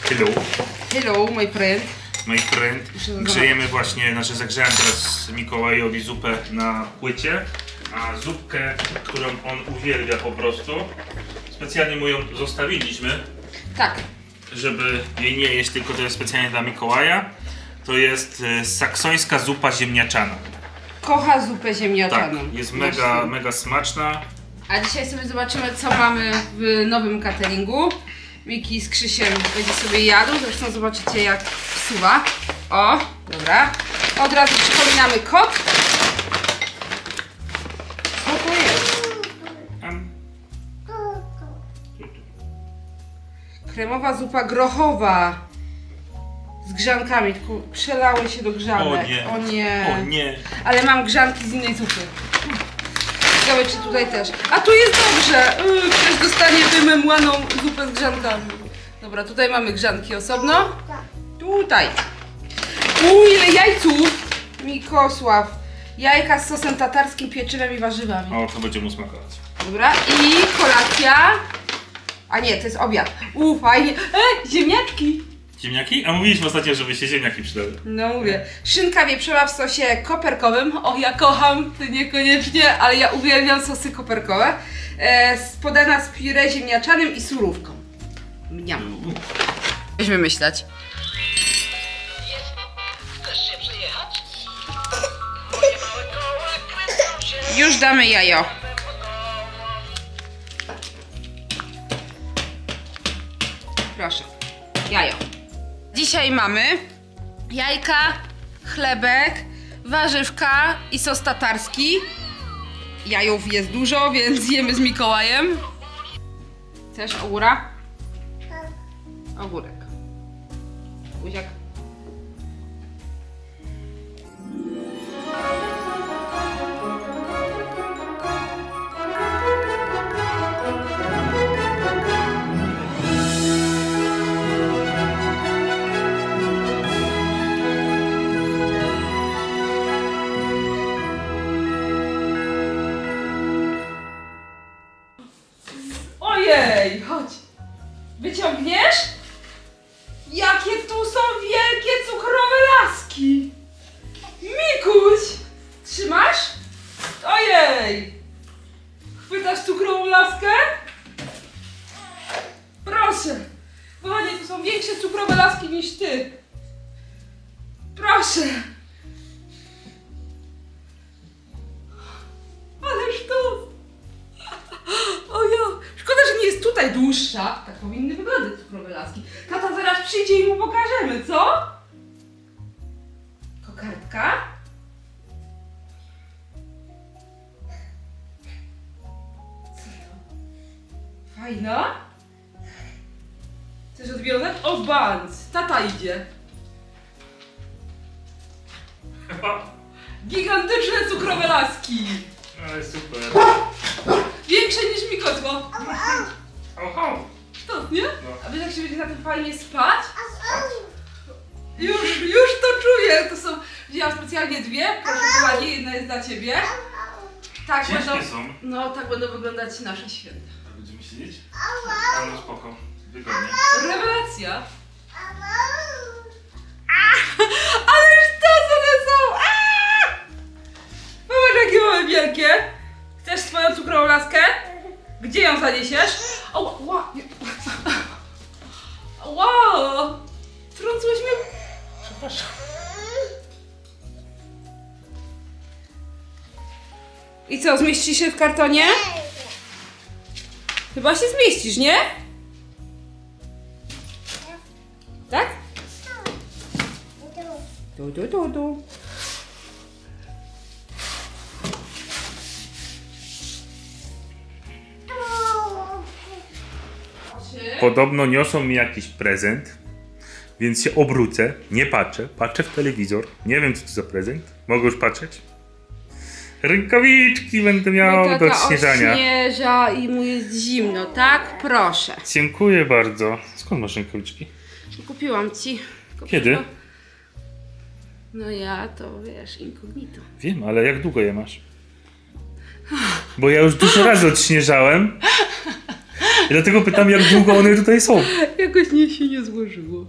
Hello. Hello, my friend. My friend. Grzejemy właśnie, zagrzałem teraz Mikołajowi zupę na płycie, a zupkę, którą on uwielbia po prostu, specjalnie mu ją zostawiliśmy. Tak. Żeby jej nie jeść, tylko to jest specjalnie dla Mikołaja. To jest saksońska zupa ziemniaczana. Kocha zupę ziemniaczaną. Tak, jest mega smaczna. A dzisiaj sobie zobaczymy, co mamy w nowym cateringu. Miki z Krzysiem będzie sobie jadł, zresztą zobaczycie, jak wsuwa. O, dobra. Od razu przypominamy kod. Co to jest? Kremowa zupa grochowa. Z grzankami, tylko przelały się do grzanek. O nie. O nie. Ale mam grzanki z innej zupy. Ciekawe, czy tutaj też. A tu jest dobrze. Ktoś dostanie wymemłaną zupę z grzankami. Dobra, tutaj mamy grzanki osobno. Tutaj. Ile jajców! Mikosław. Jajka z sosem tatarskim, pieczywem i warzywami. O, to będzie mu smakować. Dobra, i kolacja. A nie, to jest obiad. Fajnie. Ziemniaczki. Ziemniaki? A mówiliśmy ostatnio, żeby się ziemniaki przydały. No mówię. Szynka wieprzowa w sosie koperkowym. O, ja kocham, ty niekoniecznie, ale ja uwielbiam sosy koperkowe. Podana z puree ziemniaczanym i surówką. Mniam. Weźmy myśleć. Chcesz się przejechać? Już damy jajo. Proszę. Jajo. Dzisiaj mamy jajka, chlebek, warzywka i sos tatarski. Jajów jest dużo, więc jemy z Mikołajem. Chcesz ogóra? Ogórek. Buziak. Ojej, chodź. Wyciągniesz? Jakie tu są wielkie cukrowe laski. Mikuś, trzymasz? Ojej. Chwytasz cukrową laskę? Proszę. Kochanie, tu są większe cukrowe laski niż ty. Proszę. Ależ to... O ja, szkoda, że nie jest tutaj dłuższa. Tak powinny wyglądać cukrowe laski. Tata zaraz przyjdzie i mu pokażemy, co? Kokardka. Co to? Fajna? Chcesz odwiązać? O, bans! Tata idzie. Gigantyczne cukrowe laski. Ale super. Większe niż Mikosław. Oho. To, nie? No. A wiesz, jak się będzie na tym fajnie spać? Już to czuję. To są... Wzięłam specjalnie dwie. Proszę kochanie, jedna jest dla ciebie. Tak Ciężkie będą... są. No, tak będą wyglądać nasze święta. A będziemy siedzieć? A no spoko. Wygodnie. Rewelacja. Ależ to, co one są! Zobacz, jakie mamy wielkie. Chcesz swoją cukrową laskę? Gdzie ją zaniesiesz? O, wow! Trącłeś mnie... Przepraszam. I co, zmieścisz się w kartonie? Chyba się zmieścisz, nie? Tak? Tu. Podobno niosą mi jakiś prezent, więc się obrócę, nie patrzę, patrzę w telewizor, nie wiem co to za prezent, mogę już patrzeć? Rękawiczki będę miał do odśnieżania. Odśnieża i mu jest zimno, tak? Proszę. Dziękuję bardzo. Skąd masz rękawiczki? Kupiłam ci. Kiedy? No ja to wiesz, incognito. Wiem, ale jak długo je masz? Bo ja już dużo razy odśnieżałem I dlatego pytam, jak długo one tutaj są. Jakoś nie się nie złożyło.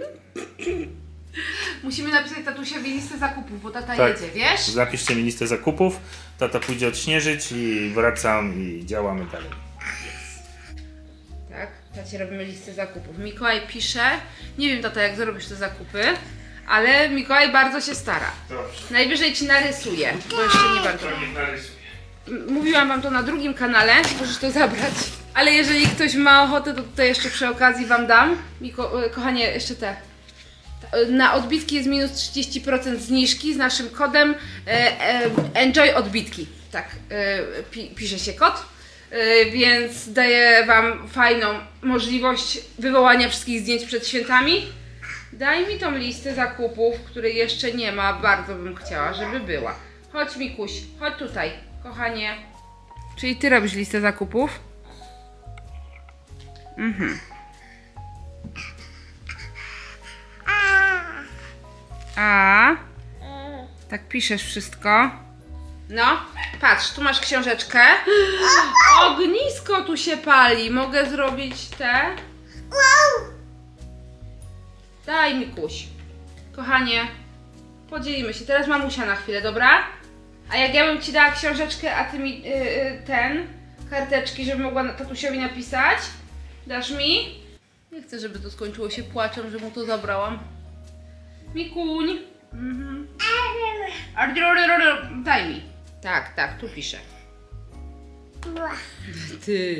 Musimy napisać tatusiowi listę zakupów, bo tata jedzie, wiesz? Zapiszcie mi listę zakupów, tata pójdzie odśnieżyć i wracam i działamy dalej. Tak, tacie robimy listę zakupów. Mikołaj pisze, nie wiem tata jak zrobisz te zakupy, ale Mikołaj bardzo się stara. Dobrze. Najwyżej ci narysuje, bo jeszcze nie bardzo. Mówiłam wam to na drugim kanale, możesz to zabrać. Ale jeżeli ktoś ma ochotę, to tutaj jeszcze przy okazji wam dam. Kochanie, jeszcze te. Na odbitki jest minus 30% zniżki z naszym kodem Enjoy Odbitki. Tak, pisze się kod. Więc daję wam fajną możliwość wywołania wszystkich zdjęć przed świętami. Daj mi tą listę zakupów, której jeszcze nie ma. Bardzo bym chciała, żeby była. Chodź Mikuś, chodź tutaj, kochanie. Czyli ty robisz listę zakupów? Tak piszesz wszystko. No, patrz, tu masz książeczkę. Ognisko tu się pali. Mogę zrobić te? Daj Mikuś. Kochanie, podzielimy się. Teraz mamusia na chwilę, dobra? A jak ja bym ci dała książeczkę, a ty mi karteczki, żeby mogła tatusiowi napisać? Dasz mi? Nie chcę, żeby to skończyło się płaczem, że mu to zabrałam. Mikuń. Daj mi. Tak, tu piszę. Ty.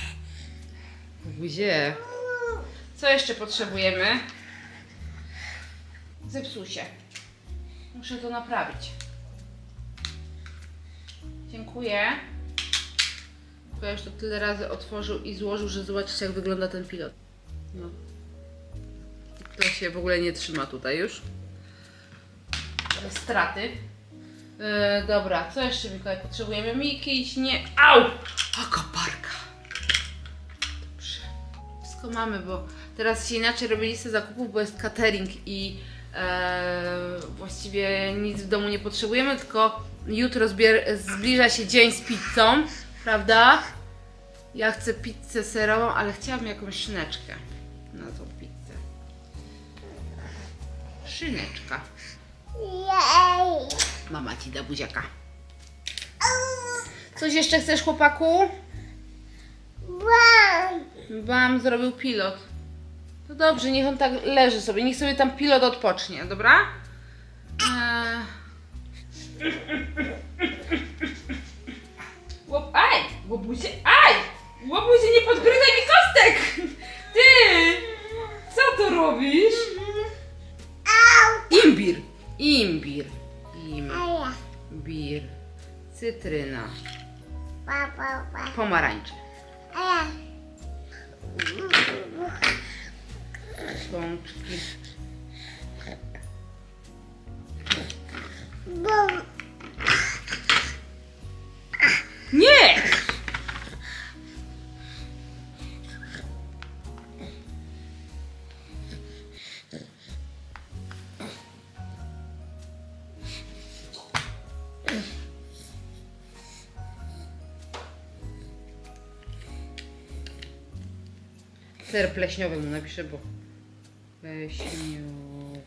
Gdzie? Co jeszcze potrzebujemy? Zepsuł się. Muszę to naprawić. Dziękuję. Ja już to tyle razy otworzył i złożył, że zobaczycie jak wygląda ten pilot. No. To się w ogóle nie trzyma tutaj już. Straty. Dobra, co jeszcze Mikołaj potrzebujemy? Jakiś nie... Au! O, koparka. Dobrze. Wszystko mamy, bo teraz się inaczej robi listę zakupów, bo jest catering i właściwie nic w domu nie potrzebujemy, tylko jutro zbliża się dzień z pizzą, prawda? Ja chcę pizzę serową, ale chciałabym jakąś szyneczkę na tą pizzę. Szyneczka. Mama ci da buziaka. Coś jeszcze chcesz, chłopaku? Wam zrobił pilot. To dobrze, niech on tak leży sobie. Niech sobie tam pilot odpocznie, dobra? Aj! Łobuzie, aj! Łobuzie, nie podgryzaj mi kostek! Ty! Co tu robisz? Imbir. Imbir. Imbir. Cytryna. Pomarańcze. Pączki. Nie! Ser pleśniowy mu napiszę, bo pleśniowy.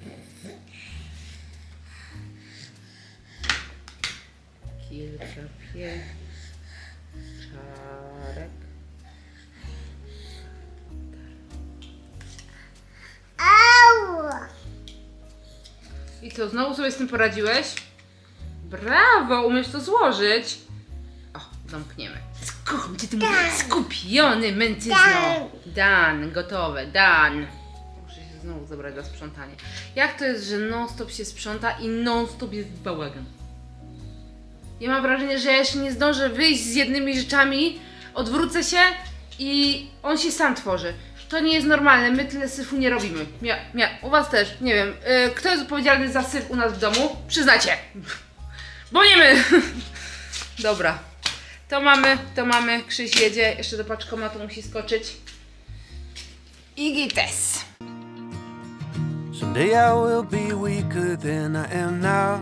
Kilka pieczarek. I co, znowu sobie z tym poradziłeś? Brawo, umiesz to złożyć. O, zamkniemy. Kocham cię, ty mój skupiony mężczyzno. Dan, gotowe, dan. Muszę się znowu zabrać za sprzątanie. Jak to jest, że non-stop się sprząta i non-stop jest bałagan? Ja mam wrażenie, że ja jeszcze nie zdążę wyjść z jednymi rzeczami, odwrócę się i on się sam tworzy. To nie jest normalne, my tyle syfu nie robimy. U was też, nie wiem. Kto jest odpowiedzialny za syf u nas w domu? Przyznacie. Bo nie my. Dobra. To mamy. Krzyś jedzie, jeszcze do paczkomatu musi skoczyć. I gites. Someday I will be weaker than I am now,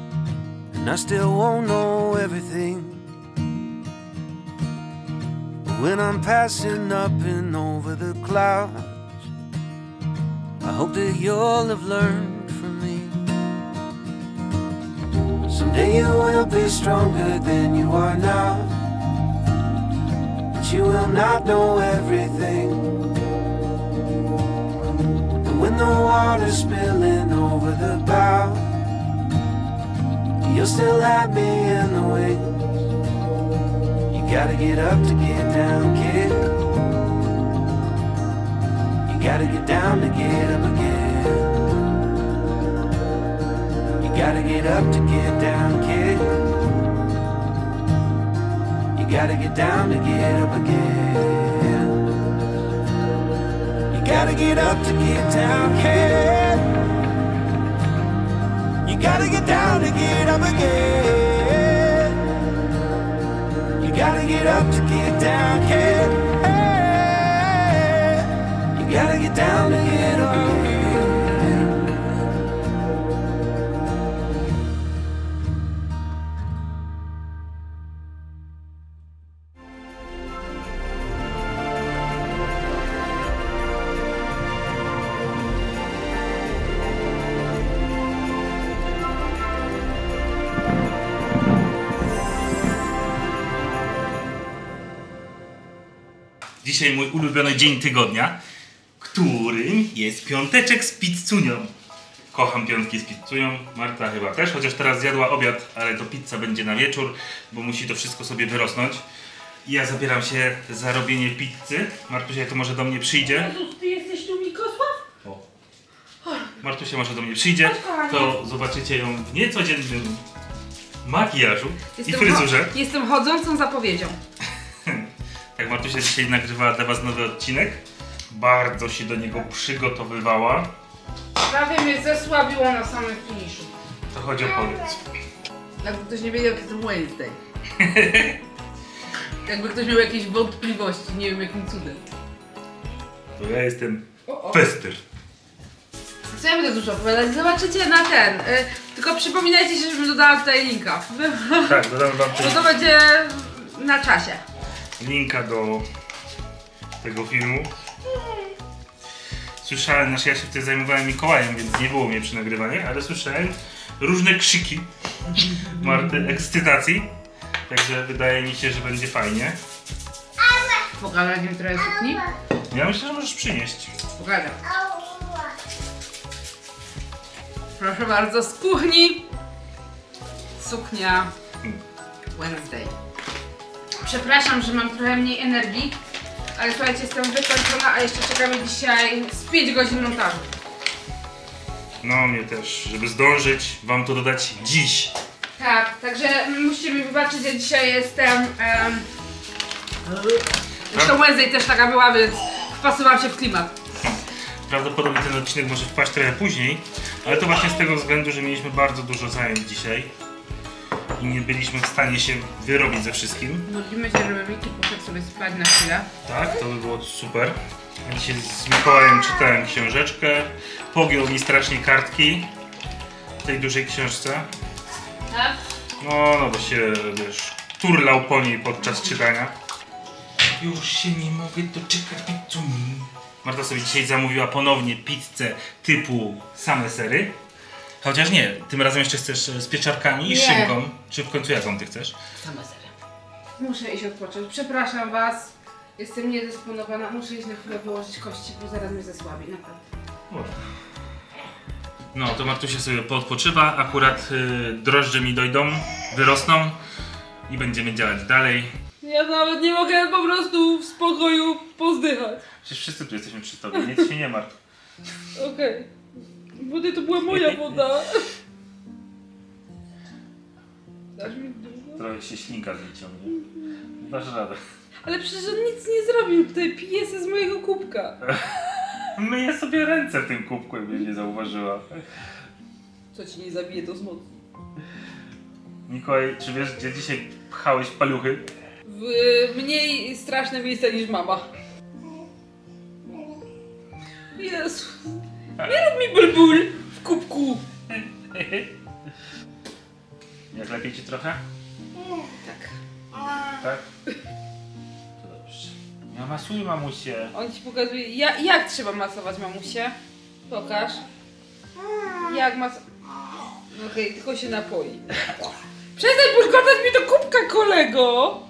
and I still won't know everything. But when I'm passing up and over the clouds. I hope that you'll have learned from me. Someday you will be stronger than you are now, but you will not know everything. And when the water's spilling over the bow, you'll still have me in the wings. You gotta get up to get down, kid. You gotta get down to get up again. You gotta get up to get down, kid. You gotta get down to get up again. You gotta get up to get down, kid. You gotta get down to get up again. You gotta get up to get down, kid. Hey, you gotta get down to get up again. Dzisiaj mój ulubiony dzień tygodnia, którym jest piąteczek z pizzunią. Kocham piątki z pizzunią, Marta chyba też, chociaż teraz zjadła obiad, ale to pizza będzie na wieczór, bo musi to wszystko sobie wyrosnąć. I ja zabieram się za robienie pizzy. Martusia to może do mnie przyjdzie. Jezus, ty jesteś tu Mikosław? O. Martusia może do mnie przyjdzie, to zobaczycie ją w niecodziennym makijażu i fryzurze. Jestem chodzącą zapowiedzią. Tak, Martusia dzisiaj nagrywała dla was nowy odcinek. Bardzo się do niego przygotowywała. Prawie mnie zesłabiło na samym finiszu. To chodzi o powiedz. Jakby ktoś nie wiedział, jak jestem Wednesday. Jakby ktoś miał jakieś wątpliwości, nie wiem jakim cudem. To ja jestem Fester. Co ja będę dużo opowiadać? Zobaczycie na ten. Tylko przypominajcie się, żebym dodała tutaj linka. Tak, dodam wam Bo to będzie na czasie. linka do tego filmu. Słyszałem, znaczy ja się wtedy zajmowałem Mikołajem, więc nie było mnie przy nagrywaniu, ale słyszałem różne krzyki Marty, ekscytacji. Także wydaje mi się, że będzie fajnie. Pokażę im trochę sukni? Ja myślę, że możesz przynieść. Pokażę. Proszę bardzo, z kuchni suknia Wednesday. Przepraszam, że mam trochę mniej energii, ale słuchajcie, jestem wykończona, a jeszcze czekamy dzisiaj z 5 godzin montażu. No, mnie też, żeby zdążyć wam to dodać dziś. Tak, także musicie mi wybaczyć, że dzisiaj jestem... Zresztą Wednesday też taka była, więc wpasowałam się w klimat. Prawdopodobnie ten odcinek może wpaść trochę później, ale to właśnie z tego względu, że mieliśmy bardzo dużo zajęć dzisiaj i nie byliśmy w stanie się wyrobić ze wszystkim. Modlimy się, żeby Miki poszedł sobie spać na chwilę. Tak, to by było super. Ja dzisiaj z Mikołajem czytałem książeczkę, pogiął mi strasznie kartki w tej dużej książce. Tak? No bo się, wiesz, turlał po niej podczas czytania. Już się nie mogę doczekać pizzuni. Marta sobie dzisiaj zamówiła ponownie pizzę typu same sery. Chociaż nie, tym razem jeszcze chcesz z pieczarkami i szynką. Czy w końcu jaką ty chcesz? Same sery. Muszę iść odpocząć. Przepraszam was. Jestem niedysponowana. Muszę iść na chwilę wyłożyć kości, bo zaraz mnie zesłabi. Naprawdę. No to Martusia sobie poodpoczywa. Akurat drożdże mi dojdą, wyrosną i będziemy działać dalej. Ja nawet nie mogę po prostu w spokoju pozdychać. Przecież wszyscy tu jesteśmy przy tobie, nic się nie martw. Okej. Wody to była moja woda. Dasz mi dużo? Trochę się ślinka z niej ciągnie. Dasz radę. Ale przecież on nic nie zrobił. Tutaj pije se z mojego kubka. Myję sobie ręce w tym kubku, jakbyś nie zauważyła. Co ci nie zabije, to zmocni. Mikołaj, czy wiesz, gdzie dzisiaj pchałeś paluchy? W mniej straszne miejsce niż mama. Jezu. Nie rób mi bulbul w kubku. Jak lepiej ci trochę? Tak. Tak? To dobrze. masuj mamusię. On ci pokazuje, jak trzeba masować mamusię. Pokaż. Jak Okej, tylko się napoi. Przestań bulgotać mi do kubka, kolego!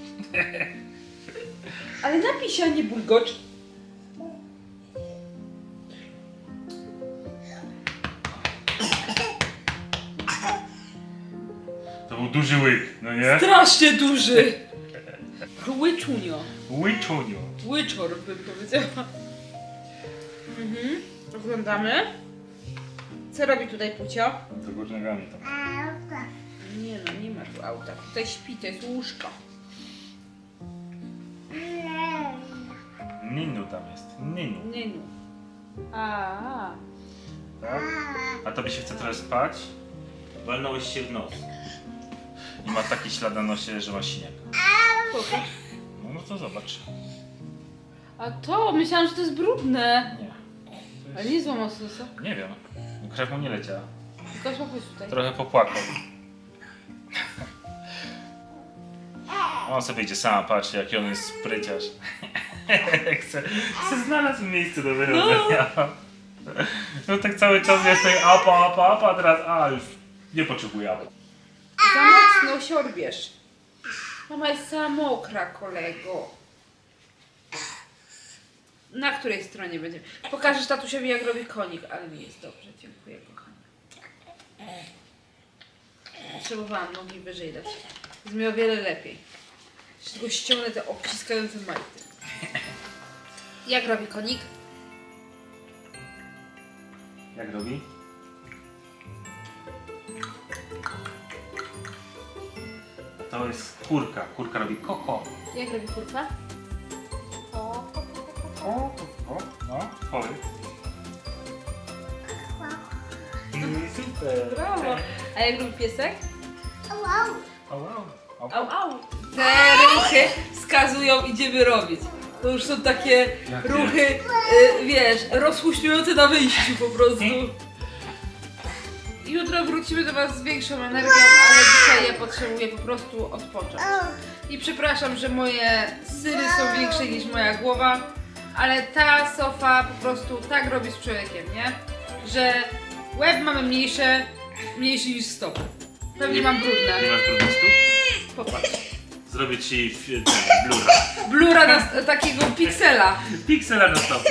Ale napij się, a nie bulgocz. To był duży łyk, no nie? Strasznie duży! Łyczunio. Łyczuniu. Łyczor bym powiedziała. Oglądamy. Co robi tutaj Pucio? To górnogami tam. Nie no, nie ma tu auta. Tutaj śpi, to jest łóżko. Ninu tam jest. Ninu. Nieniu. Tak? A tobie się chce trochę spać? Walnąłeś się w nos. I ma taki ślad na nosie, że ma siniak. Pokaż. No to zobacz. A to, myślałam, że to jest brudne. Nie. Ale nie złamał sosa. Nie wiem. Krew mu nie leciała. Tylko chodź tutaj. Trochę popłakał. On sobie idzie sama, patrzy jaki on jest spryciarz. chce znalazł miejsce do wyrobienia. No tak cały czas jest tutaj apa, a teraz już nie potrzebuje apa. Za mocno siorbierz. Mama jest cała mokra, kolego. Na której stronie będzie? Pokażesz tatusiowi, jak robi konik, ale mi jest dobrze, dziękuję, kochanie. Potrzebowałam nogi wyżej dać. Jest mi o wiele lepiej. Jeszcze tylko ściągnę te obciskające majty. Jak robi konik? Jak robi? To jest kurka. Kurka robi koko. Jak robi kurka? No, powiedz. Super. Brawo. A jak robi piesek? Au. Au, au. Te ruchy wskazują, idziemy robić. To już są takie Jakie? ruchy, wiesz, rozhuśniujące na wyjściu po prostu. Jutro wrócimy do Was z większą energią, ale dzisiaj ja potrzebuję po prostu odpocząć. I przepraszam, że moje syry są większe niż moja głowa, ale ta sofa po prostu tak robi z człowiekiem, nie? Że łeb mamy mniejszy niż stopy. Pewnie mam brudne. Nie masz brudnych stóp? Popatrz. Zrobię ci blura. Blura na takiego piksela. Piksela na stopy.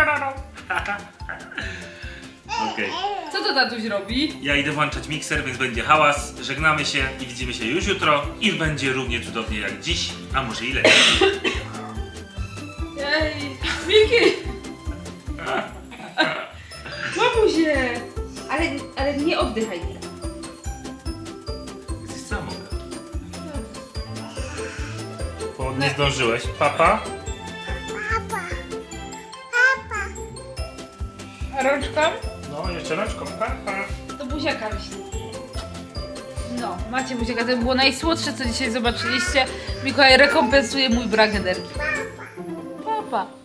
Okej. Co to tatuś robi? Ja idę włączać mikser, więc będzie hałas. Żegnamy się i widzimy się już jutro. I będzie równie cudownie jak dziś, a może i lepiej. Ej, Miki! Łapuzie! Ale nie oddychaj. Jesteś sama. Bo nie zdążyłeś. Papa? A rączką? No, jeszcze rączką. Papa. To buziaka myśli. No, macie buziaka. To było najsłodsze, co dzisiaj zobaczyliście. Mikołaj rekompensuje mój brak energii. Papa.